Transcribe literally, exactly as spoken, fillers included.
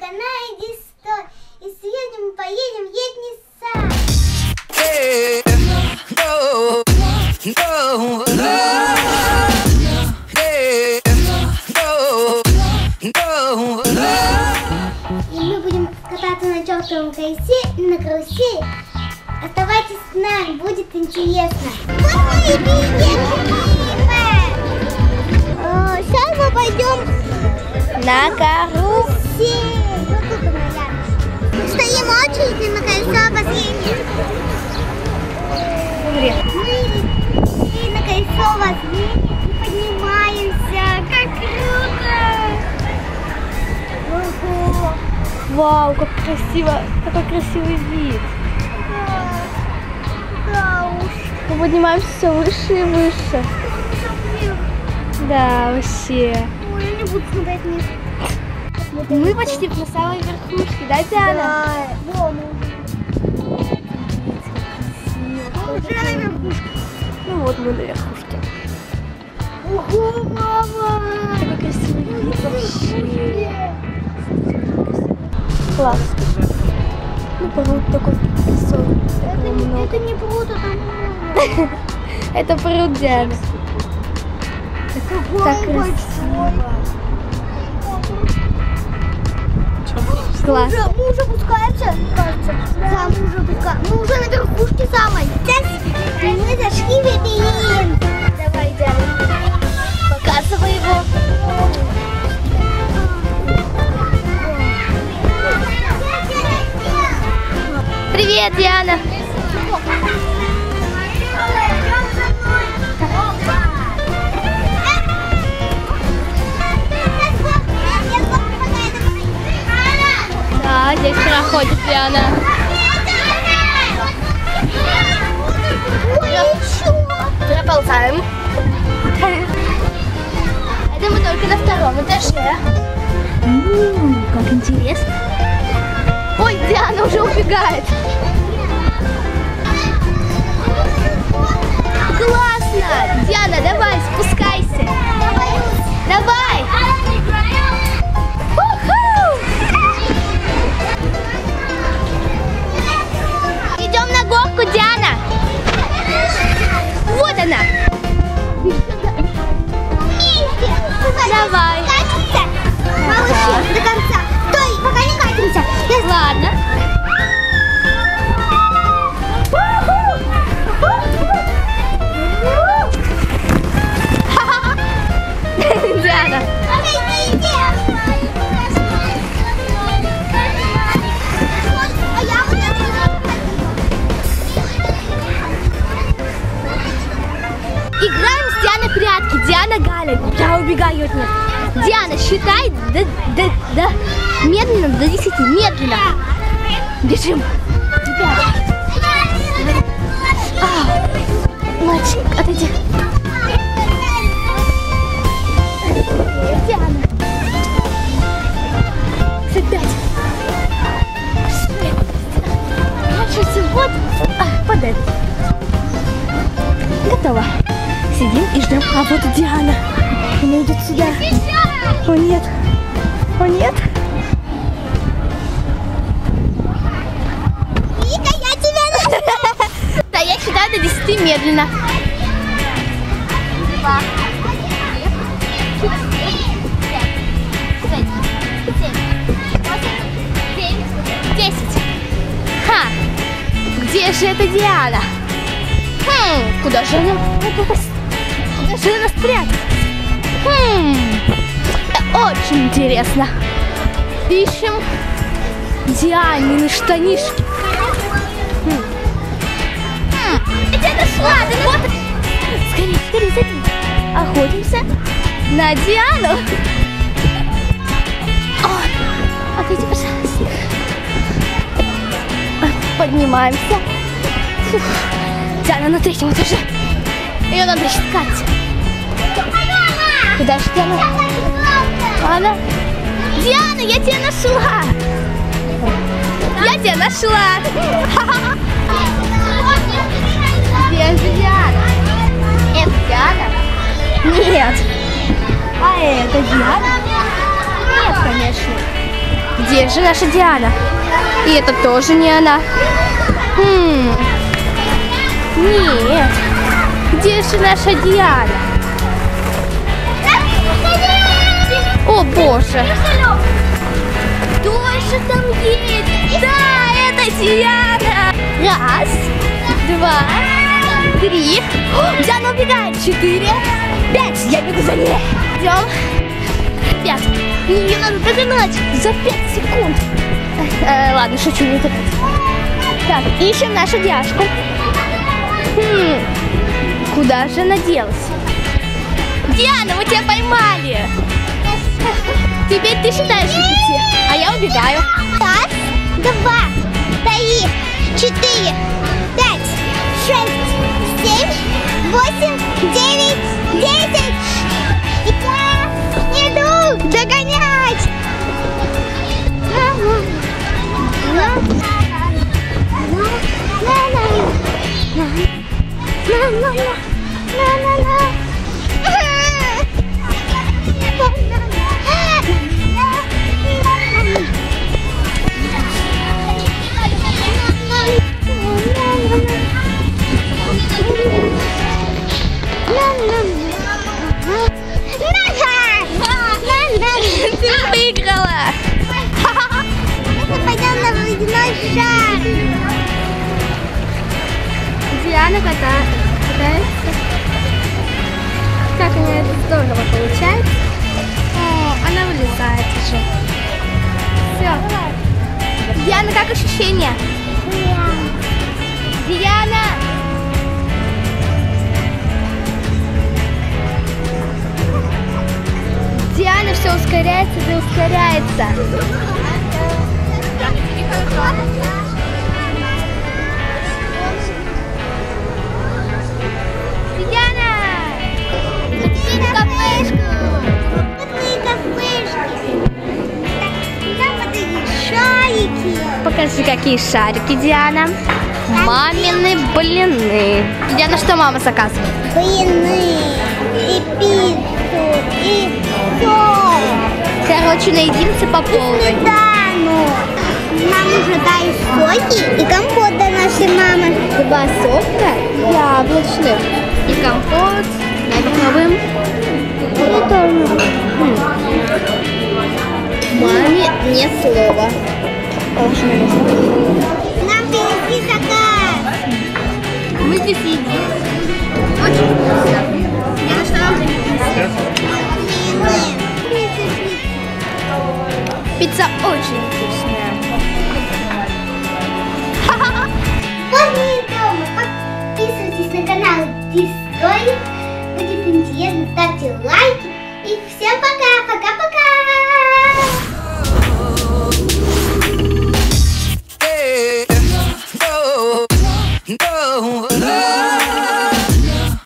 канале Дистой. И сегодня мы поедем в летний сад. И мы будем кататься на чертовом колесе и на карусели. Оставайтесь с нами, будет интересно. Вот мы и приедем. Сейчас мы пойдем на карусель. Вот тут мы рядом. Стоим очередь на колесо последнее. Мы на колесо последнее и поднимаемся. Как круто! Ого! Вау, как красиво! Какой красивый вид! Да уж. Мы поднимаемся все выше и выше. Да, вообще. Ой, я не буду смотреть вниз. Мы почти на самой верхушке, да, Диана? Да. Во, мы уже на верхушке. Ну вот мы на верхушке. Ого, мама! Какой красивый вид вообще. Класс. Ну, пруд такой высокий. Это, не- это не пруд, это море. Это пруд, Диана. Какой Так большой. Класс. Уже- мы уже опускаемся, кажется. Да, мы уже опускаемся. Мы уже на верхушке самой. Сейчас мы зашли в лабиринт. Давай, Диана. Показывай его. Привет, Диана. Да, здесь проходит Диана. Проползаем. Это мы только на втором этаже. М-м, как интересно. Ой, Диана уже убегает. Классно! Диана, давай, спускайся. Давай. Уху! Идем на горку, Диана. Вот она. Давай. Катимся. Малыши, до конца. Стой, пока не катимся. Я- Ладно. Диана. Подождите. А я вот это- Играем с Дианой прятки. Диана, Галя. Я убегаю от них. Диана, считай до, до, до, медленно, до десяти. Медленно. Бежим. Ребята. А, мальчик, отойди. Диана. Пять. Дальше вот а, под это. Готово. Сидим и ждем. А вот и Диана. Она идет сюда. О нет. О нет. Вика, я тебя нашла. Да, я считаю до десяти медленно. Два. Десять. Ха! Где же эта Диана? Хм, куда же она? Куда же она спряталась? Хм, очень интересно. Ищем Дианины штанишки. Хм. Хм, я тебя нашла! Да вот! Скорее, скорее, зайди. Охотимся на Диану. О, отойди, пожалуйста. Поднимаемся. Фух. Диана на третьем этаже. Ее надо искать. Куда же Диана? Она? Диана, я тебя нашла. Я тебя нашла. Где же Диана? Это Диана? Нет. А это Диана? Нет, конечно. Где же наша Диана? И это тоже не она. Хм. Нет. Где же наша Диана? О, боже. Кто же там едет? Да, это Диана. Раз, два, три. О, Диана убегает. Четыре, пять. Я бегу за ней. Идем. Пять. Ее надо догнать за пять секунд. Э, ладно, шучу, не так. Так, ищем нашу Диашку. Хм, куда же она делась? Диана, мы тебя поймали. Теперь ты считаешь до пяти, а я убегаю. Раз, два, три, четыре, пять, шесть, семь, восемь, девять, десять. Я иду догонять. Ты выиграла! Мы пойдем на водяной шар. Диана ката- катается. Как у нее это здорово получается. О, она вылезает уже. Все. Диана, как ощущения? Диана! Диана все ускоряется и ускоряется. Диана! Иди в кафешку. Вот мы и кафешки. Там вот эти шарики. Покажи, какие шарики, Диана. Мамины блины. Диана, что мама заказывает? Блины и пиццу, и все. Короче, наедимся по полной. Сметану. Нам уже дай соки и компот для нашей мамы. Два сока яблочных и компот ореховым. Маме ни слова. Нам принесли заказ. Мы здесь едим. Очень вкусно. Диана, что нам принесли? Блины. Пицца очень вкусная.